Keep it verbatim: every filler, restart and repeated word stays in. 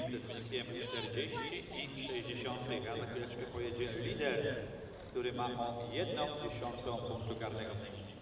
miejsce z wynikiem czterdzieści i sześćdziesiąt, a za chwileczkę pojedzie lider, który ma o jedną dziesiątą punktu karnego.